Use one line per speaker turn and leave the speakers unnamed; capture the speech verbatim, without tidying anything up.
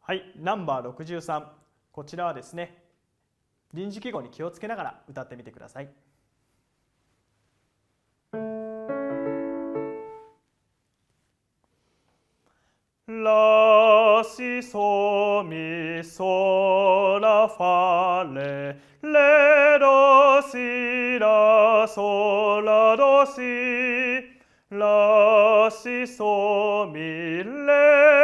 はい、ナンバーろくじゅうさん。こちらはですね、臨時記号に気をつけながら歌ってみてください。ラシソミソラファレレドシラソラドシラシソミレ